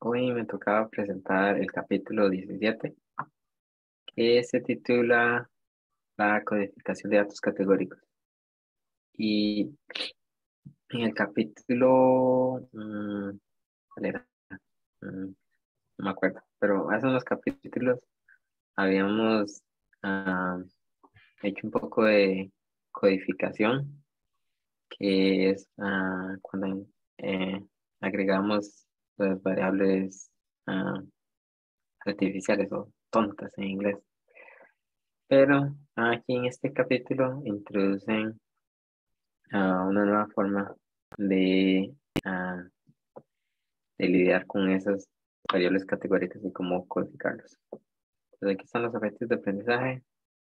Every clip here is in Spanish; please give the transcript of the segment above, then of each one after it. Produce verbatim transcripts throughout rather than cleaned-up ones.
Hoy me tocaba presentar el capítulo diecisiete, que se titula La codificación de datos categóricos. Y en el capítulo, mm, ¿cuál era? Mm, no me acuerdo, pero hace unos capítulos habíamos ah, hecho un poco de codificación, que es ah, cuando eh, agregamos las variables ah, artificiales o tontas en inglés. Pero aquí en este capítulo introducen ah, una nueva forma de, ah, de lidiar con esas variables categóricas y cómo codificarlos. Entonces aquí están los efectos de aprendizaje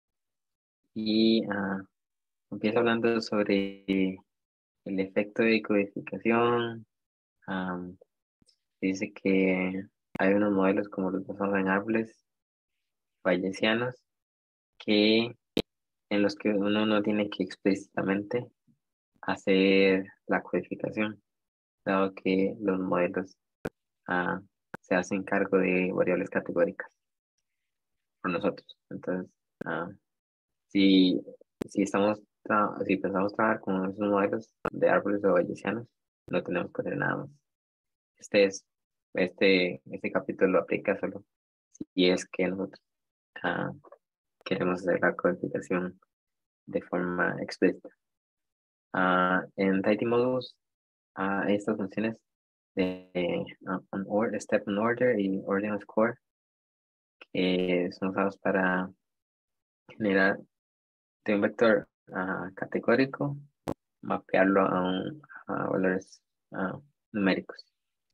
y ah, empieza hablando sobre el efecto de codificación. Am, dice que hay unos modelos como los basados en árboles bayesianos que en los que uno no tiene que explícitamente hacer la codificación, dado que los modelos ah, se hacen cargo de variables categóricas por nosotros. Entonces, ah, si, si estamos tra- si pensamos trabajar con esos modelos de árboles o bayesianos, no tenemos que hacer nada más. Este es, este, este capítulo lo aplica solo si es que nosotros ah, queremos hacer la codificación de forma explícita. Ah, en Tidy Models, ah, estas funciones de uh, on order, step on order y ordinal score que son usados para generar de un vector ah, categórico, mapearlo a, un, a valores ah, numéricos.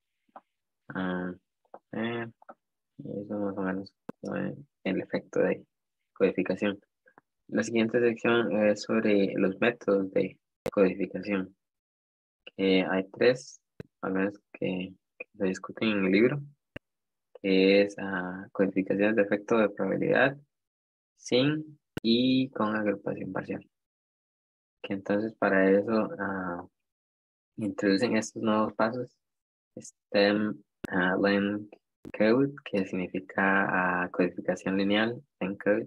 Ah, eh, y eso más o menos eh, el efecto de codificación. La siguiente sección es sobre los métodos de codificación. Que hay tres, al menos que, que se discuten en el libro, que es ah, codificaciones de efecto de probabilidad, sin y con agrupación parcial. Que entonces para eso ah, introducen estos nuevos pasos, STEM ah, Len Code, que significa ah, codificación lineal en code,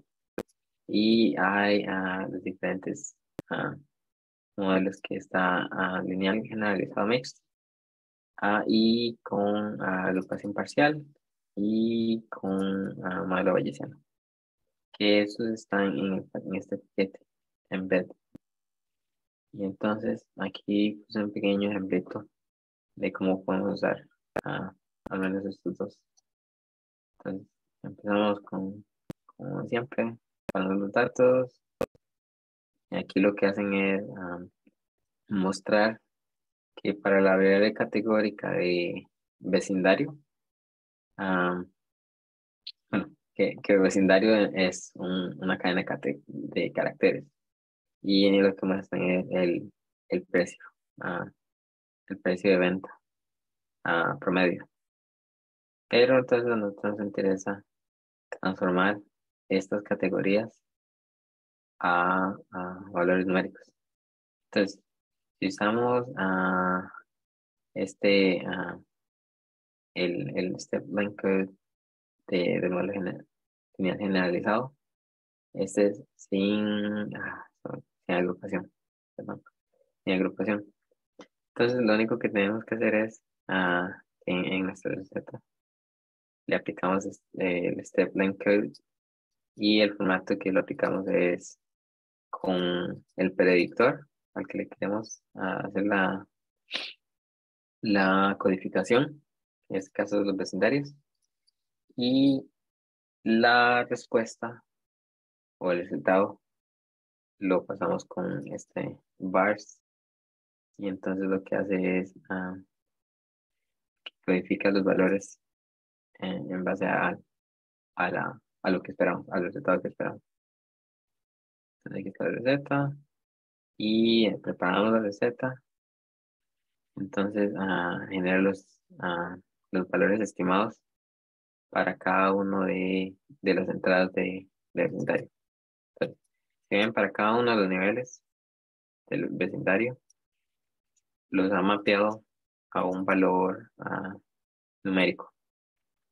y hay ah, los diferentes ah, modelos que está ah, lineal generalizado mixto, ah, y con ah, agrupación parcial y con ah, modelo bayesiano, que esos están en, en este paquete embed. Y entonces aquí puse un pequeño ejemplito de cómo podemos usar ah, al menos estos dos. Entonces empezamos con, como siempre, con los datos. Y aquí lo que hacen es ah, mostrar que para la variable categórica de vecindario, ah, bueno, que, que el vecindario es un- una cadena cate- de caracteres. Y en lo que muestran es el, el precio, ah, el precio de venta ah, promedio. Pero entonces a nosotros nos interesa transformar estas categorías a, a valores numéricos. Entonces, si usamos ah, este, ah, el, el step line code de, del modelo gener- lineal generalizado, este es sin, ah, sorry, sin agrupación, perdón, sin agrupación. Entonces, lo único que tenemos que hacer es, ah, en, en nuestra receta, le aplicamos este, el step line code y el formato que lo aplicamos es con el predictor al que le queremos ah, hacer la, la codificación, en este caso de los vecindarios, y la respuesta o el resultado lo pasamos con este bars, y entonces lo que hace es ah, codifica los valores en, en base a, a, la, a lo que esperamos, al resultado que esperamos. Entonces aquí está la receta y eh, preparamos la receta. Entonces ah, genera los, ah, los valores estimados para cada uno de, de las entradas de, del vecindario. Entonces, si ven, para cada uno de los niveles del vecindario, los ha mapeado a un valor ah, numérico.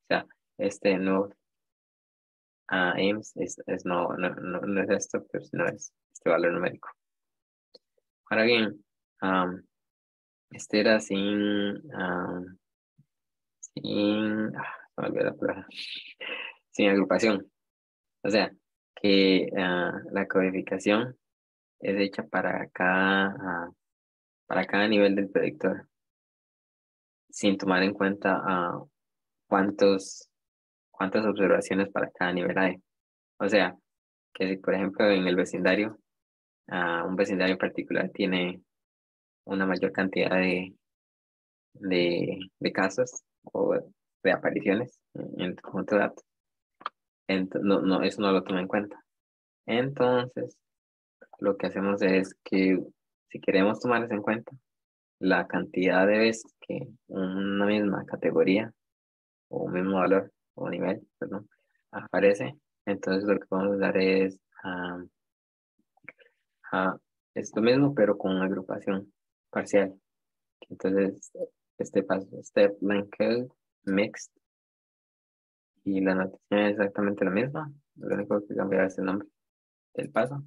O sea, este no, ah, IMSS es, es no, no, no, no es esto, pero no es este valor numérico. Ahora bien, am, este era sin, am, sin, ah, se me olvidó la palabra, sin agrupación. O sea, que ah, la codificación es hecha para cada, ah, para cada nivel del predictor, sin tomar en cuenta ah, cuántos, cuántas observaciones para cada nivel hay. O sea, que si por ejemplo en el vecindario, ah, un vecindario en particular tiene una mayor cantidad de, de, de casos o de apariciones en en tu conjunto de datos, ent- no, no, eso no lo toma en cuenta. Entonces, lo que hacemos es que si queremos tomar eso en cuenta, la cantidad de veces que una misma categoría o un mismo valor o nivel, perdón, aparece, entonces lo que vamos a dar es, ah, ah, es lo mismo, pero con una agrupación parcial. Entonces, este paso, step length code, mixed, y la notación es exactamente la misma. Lo único que cambia es el nombre del paso.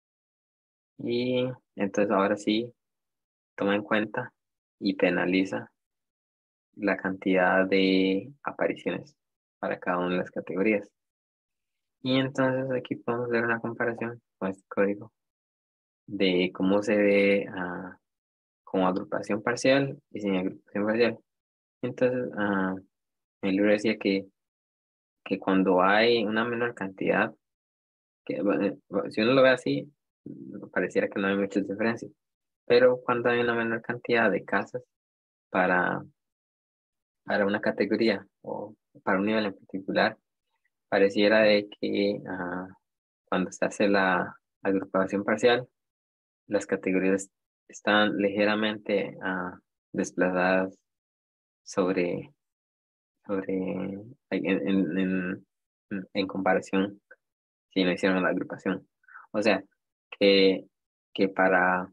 Y entonces ahora sí, toma en cuenta y penaliza la cantidad de apariciones para cada una de las categorías. Y entonces aquí podemos ver una comparación con este código de cómo se ve ah, con agrupación parcial y sin agrupación parcial. Entonces, ah, el libro decía que, que cuando hay una menor cantidad, que, bueno, si uno lo ve así, pareciera que no hay muchas diferencias, pero cuando hay una menor cantidad de casas para, para una categoría o para un nivel en particular, pareciera de que ah, cuando se hace la agrupación parcial, las categorías están ligeramente ah, desplazadas sobre, sobre en, en, en, en comparación si no hicieron la agrupación. O sea, que, que para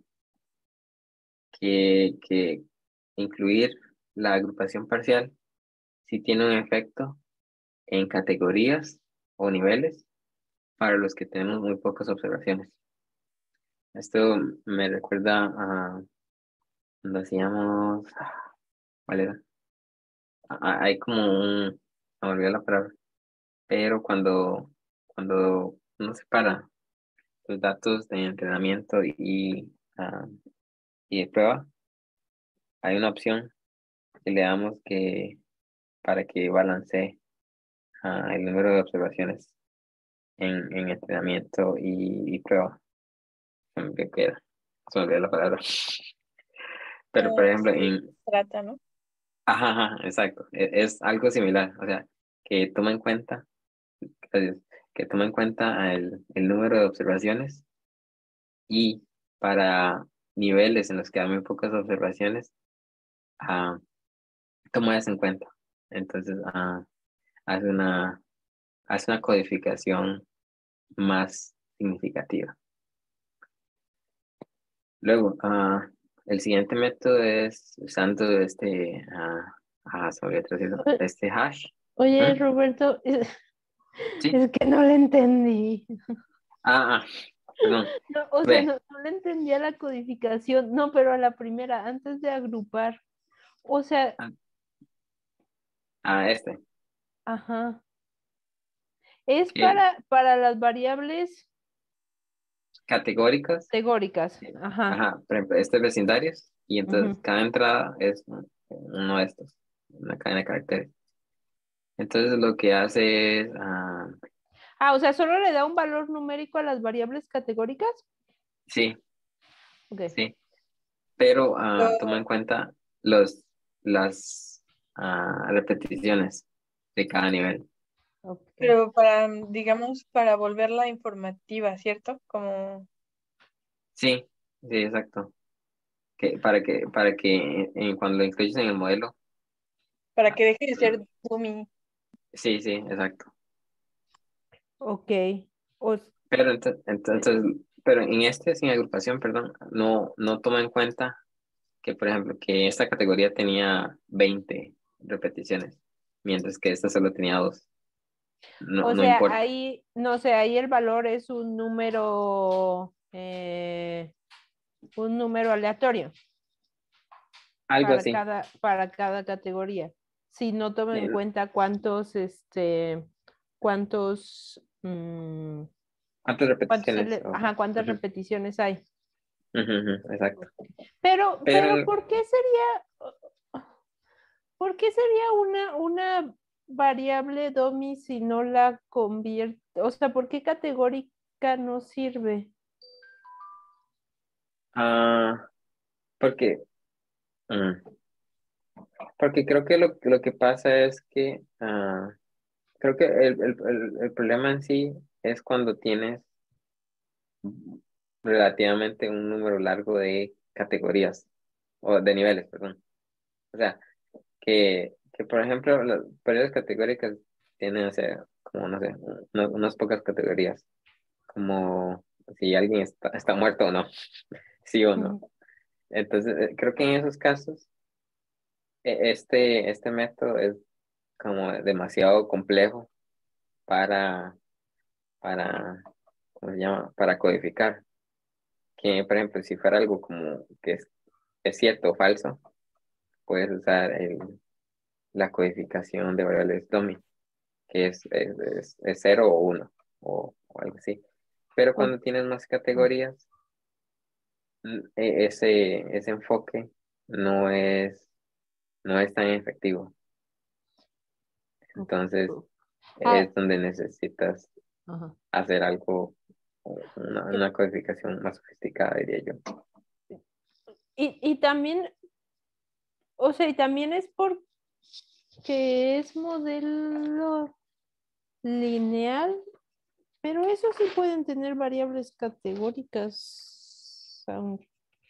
que, que incluir la agrupación parcial sí tiene un efecto en categorías o niveles para los que tenemos muy pocas observaciones. Esto me recuerda a cuando hacíamos, ¿cuál era? Ah, hay como un, se me olvidó la palabra, pero cuando, cuando uno separa los datos de entrenamiento y, ah, y de prueba, hay una opción que le damos que para que balancee ah, el número de observaciones en, en entrenamiento y, y prueba. Se me olvidó qué era, se me olvidó la palabra. Pero por Eh, ejemplo, sí, en, trata, ¿no? ajá, ajá, exacto, e- es, algo similar, o sea, que toma en cuenta, gracias, que toma en cuenta el, el número de observaciones y para niveles en los que hay muy pocas observaciones, ah, toma eso en cuenta. Entonces, ah, hace una, hace una codificación más significativa. Luego, ah, el siguiente método es usando este, ah, ah, sobre otro sitio, O- este hash. Oye, ¿Mm? Roberto, es, Sí. es que no le entendí. Ah, ah, perdón. No, o sea, Ve, no, no le entendí a la codificación. No, pero a la primera, antes de agrupar. O sea, a, a este, ajá. Es que para, para las variables categóricas, categóricas. eh, Ajá. ajá, por ejemplo, este es vecindarios, y entonces Ujú. cada entrada es un- uno de estos, una cadena de caracteres. Entonces lo que hace es, ah, Ah, o sea, solo le da un valor numérico a las variables categóricas. sí, Ok, sí, pero ah, toma en Pero, cuenta los, las ah, repeticiones de cada nivel. ok. pero para, digamos, para volverla informativa, ¿cierto? Como Sí, sí, exacto. Que, para que, para que eh, cuando lo incluyes en el modelo, para ah, que deje de ser mm, dummy. sí, sí, exacto. Ok. O- Pero ento- entonces, pero en este sin agrupación, perdón, no, no toma en cuenta que, por ejemplo, que esta categoría tenía veinte repeticiones. mientras que esta solo tenía dos. No, O no sea, importa. ahí, no sé, ahí el valor es un número, eh, un número aleatorio Algo para así. cada, para cada categoría. Si no tomo en Eh, cuenta cuántos, este, cuántos, mm, ¿Cuántas cuántos, repeticiones? ele- Oh, ajá, cuántas ujú, repeticiones hay. ujú, ujú, exacto. Pero, pero, Pero, ¿por qué sería, por qué sería una, una variable dummy si no la convierte? O sea, ¿por qué categórica no sirve? ah, porque, mm, porque creo que lo, lo que pasa es que, ah, creo que el, el, el, el problema en sí es cuando tienes relativamente un número largo de categorías, o de niveles, perdón. O sea, que, que por ejemplo, las variables categóricas tienen, o sea, como, no sé, unas, unas pocas categorías, como si alguien está, está muerto o no, sí o no. Ujú. Entonces, eh, creo que en esos casos, e- este, este método es como demasiado complejo para, para, ¿cómo se llama? Para codificar. Que, por ejemplo, si fuera algo como que es, es cierto o falso, puedes usar el, la codificación de variables dummy, que es, es, es, es cero o uno, o, o algo así. Pero O- cuando tienes más categorías, mm, e- ese, ese enfoque no es, no es tan efectivo. Entonces, o- ah, es donde necesitas ajá. hacer algo, una, Que- una codificación más sofisticada, diría yo. Y, y también, o sea, y también es porque es modelo lineal, pero eso sí pueden tener variables categóricas. aun-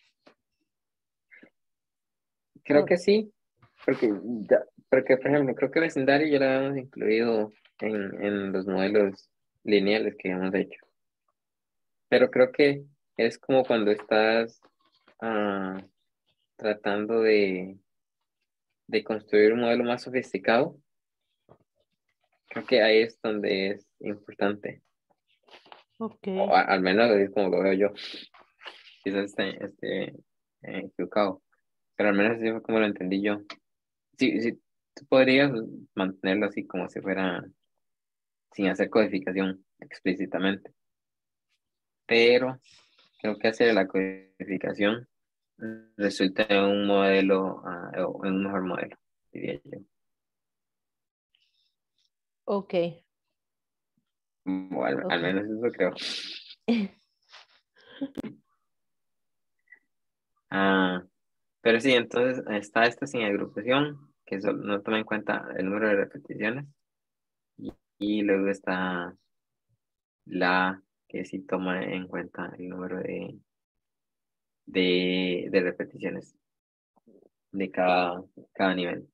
Creo o- que sí, porque, ya, porque por ejemplo, creo que el vecindario ya lo habíamos incluido en, en los modelos lineales que hemos hecho. Pero creo que es como cuando estás ah, tratando de, de construir un modelo más sofisticado. Creo que ahí es donde es importante, ok. o a- al menos así es como lo veo yo. Quizás esté, esté eh, equivocado, pero al menos así fue como lo entendí yo. Sí, sí, tú podrías mantenerlo así como si fuera sin hacer codificación explícitamente, pero creo que hacer la codificación resulta en un modelo, ah, o en un mejor modelo, diría yo. Ok, O al, al ok. menos eso creo. Ah, pero sí, entonces está esta sin agrupación, que solo no toma en cuenta el número de repeticiones, y, y luego está la que sí toma en cuenta el número de, de, de repeticiones de cada, cada nivel.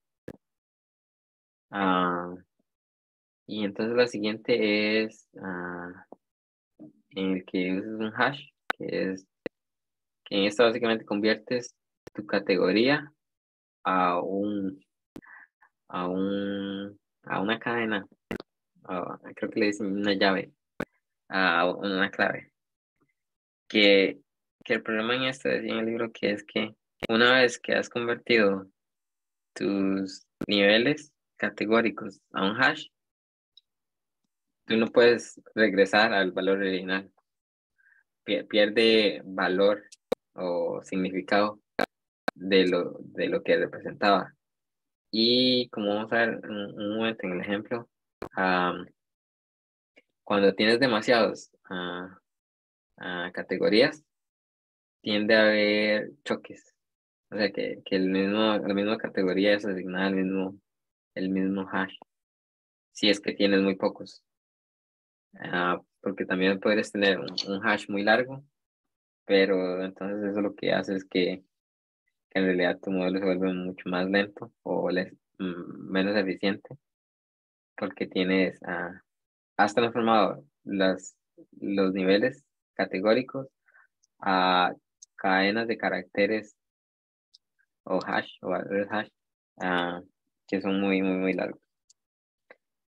Ah, y entonces la siguiente es ah, en el que usas un hash, que es que en esta básicamente conviertes tu categoría a un, a un, a una cadena, a- creo que le dicen una llave, a una clave. Que, que el problema en esto decía en el libro que es que una vez que has convertido tus niveles categóricos a un hash, tú no puedes regresar al valor original. Pie- Pierde valor o significado de lo, de lo que representaba. Y como vamos a ver un, un momento en el ejemplo, am, cuando tienes demasiados ah, ah, categorías, tiende a haber choques. O sea, que, que el mismo, la misma categoría es asignada al mismo, el mismo hash, si es que tienes muy pocos. Ah, porque también puedes tener un, un hash muy largo, pero entonces eso lo que hace es que, que en realidad tu modelo se vuelve mucho más lento o les- mm, menos eficiente, porque tienes, ah, has transformado las, los niveles categóricos a cadenas de caracteres o hash o valores hash, ah, que son muy, muy, muy largos.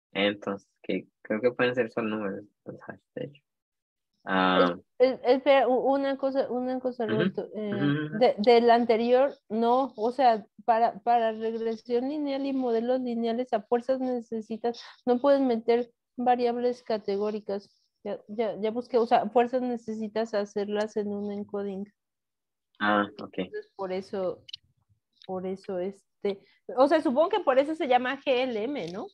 Entonces, que creo que pueden ser solo números, los hash, de hecho. Es- Ah, es- Espera, u- una cosa, una cosa, ujú, Roberto. eh, ujú. de- del anterior, no, o sea, para, para regresión lineal y modelos lineales a fuerzas necesitas, no puedes meter variables categóricas. Ya, ya, ya busqué, o sea, fuerzas necesitas hacerlas en un encoding. Ah, ok. Entonces, por eso, por eso, este, o sea, supongo que por eso se llama G L M, ¿no?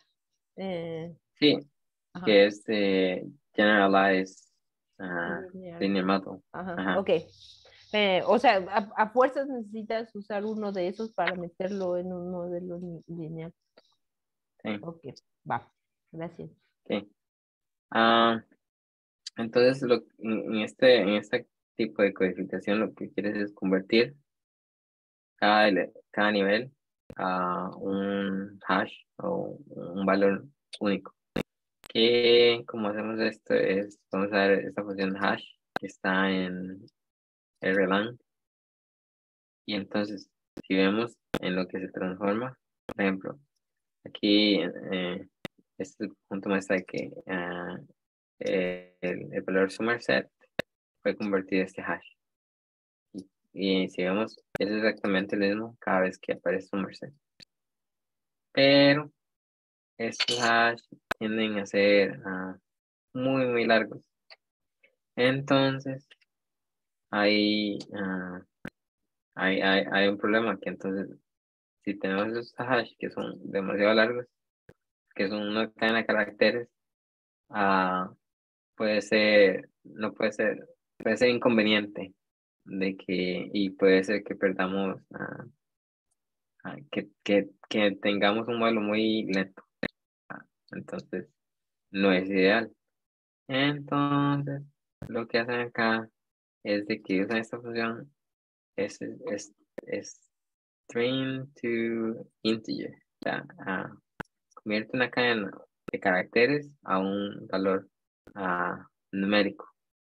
Eh, Sí, ajá, que es eh, Generalized ah, lineal. Linear Model. Ajá, Ajá, ok. Eh, o sea, a, a fuerzas necesitas usar uno de esos para meterlo en un modelo ni- lineal. sí, Ok, va, gracias. sí. Ah, entonces, lo, en, en este, en este tipo de codificación, lo que quieres es convertir cada, ele- cada nivel a un hash o un valor único. Que como hacemos esto es, vamos a ver esta función hash que está en Erlang. Y entonces, si vemos en lo que se transforma, por ejemplo, aquí eh, este punto muestra que ah, eh, el, el valor Somerset fue convertido a este hash. Y, y si vemos, es exactamente lo mismo cada vez que aparece Somerset. Pero estos hash tienden a ser ah, muy, muy largos. Entonces, hay, ah, hay, hay, hay un problema que entonces, si tenemos esos hash que son demasiado largos, que son una cadena de caracteres, ah, puede ser, no puede ser, puede ser inconveniente de que, y puede ser que perdamos, ah, ah, que, que, que tengamos un modelo muy lento. ah, Entonces, no es ideal. Entonces, lo que hacen acá es de que usan esta función, es, es, es string to integer. O sea, ah, convierte una cadena de caracteres a un valor ah, numérico.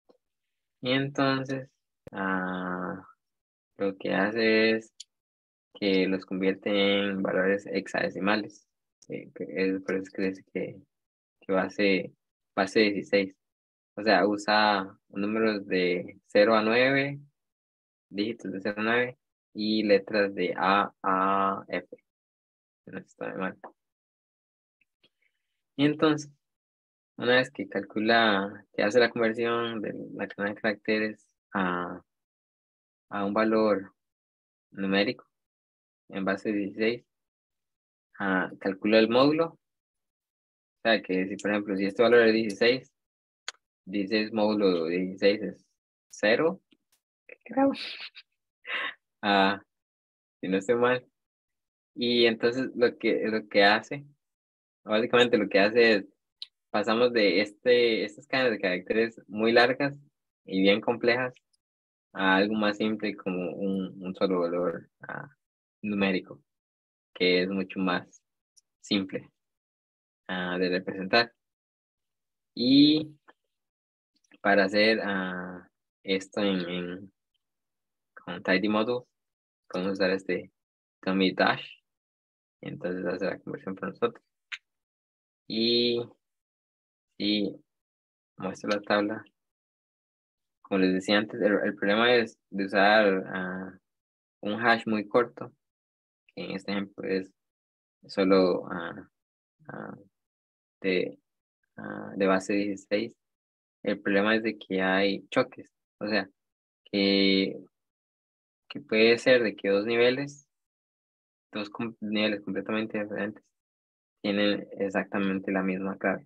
Y entonces, ah, lo que hace es que los convierte en valores hexadecimales. Eh, que es por eso que dice que, que base, base dieciséis. O sea, usa números de cero a nueve, dígitos de cero a nueve y letras de A a F. Si no estoy mal. Y entonces, una vez que calcula, que hace la conversión de la cadena de caracteres a, a un valor numérico en base dieciséis, ah, calcula el módulo. O sea, que si por ejemplo, si este valor es dieciséis, dieciséis módulo de dieciséis es cero, creo. Ah, si no estoy mal. Y entonces lo que, lo que hace, básicamente lo que hace es, pasamos de este, estas cadenas de caracteres muy largas y bien complejas a algo más simple como un, un solo valor ah, numérico, que es mucho más simple ah, de representar. Y para hacer ah, esto en, en- con Tidy Model, podemos usar este commit dash, y entonces hace la conversión para nosotros. Y si muestro la tabla, como les decía antes, el, el problema es de usar ah, un hash muy corto, que en este ejemplo es solo ah, ah, de, ah, de base dieciséis. El problema es de que hay choques, o sea, que, que puede ser de que dos niveles, dos com- niveles completamente diferentes, tienen exactamente la misma clave.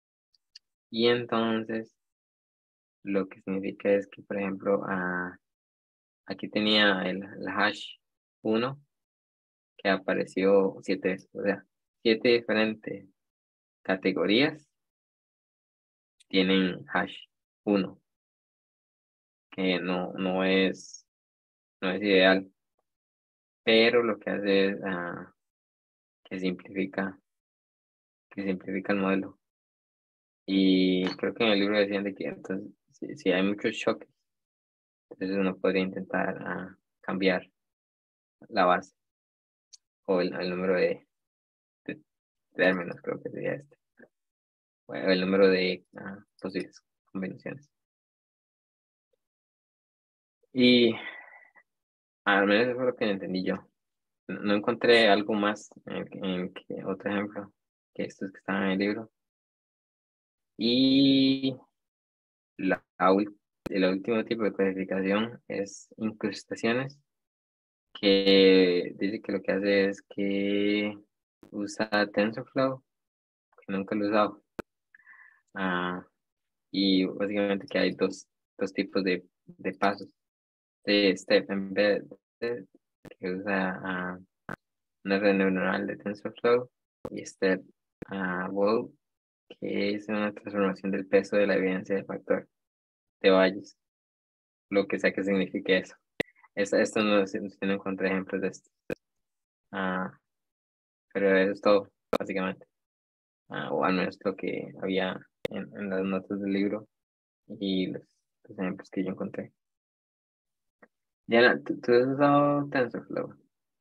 Y entonces, lo que significa es que, por ejemplo, ah, aquí tenía el, el hash uno que apareció siete veces, o sea, siete diferentes categorías tienen hash uno, que no, no es, no es ideal, pero lo que hace es ah, que simplifica, que simplifica el modelo. Y creo que en el libro decían de que entonces, si, si hay muchos choques, entonces uno podría intentar ah, cambiar la base o el, el número de, de, términos, creo que sería este. Bueno, el número de ah, posibles combinaciones. Y al menos eso fue lo que entendí yo. No, no encontré algo más en, en que otro ejemplo que estos que están en el libro. Y la, ul- el último tipo de codificación es incrustaciones, que dice que lo que hace es que usa TensorFlow, que nunca lo he usado. Ah, y básicamente que hay dos, dos tipos de, de pasos. De step embed, que usa ah, una red neuronal de TensorFlow, y step ah, Wall, que es una transformación del peso de la evidencia del factor de Bayes, lo que sea que signifique eso. Esto, esto no, se- no encontré ejemplos de esto. Ah, pero eso es todo, básicamente. Ah, o al menos lo que había en, en las notas del libro y los, los ejemplos que yo encontré. Diana, ¿tú, tú has usado TensorFlow?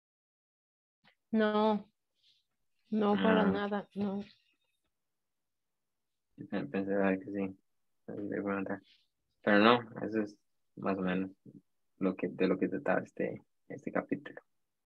No, no para Ah, nada, no. Pen- pensaba que sí. Te iba a preguntar. Pero no, eso es más o menos lo que, de lo que trataba este, este capítulo.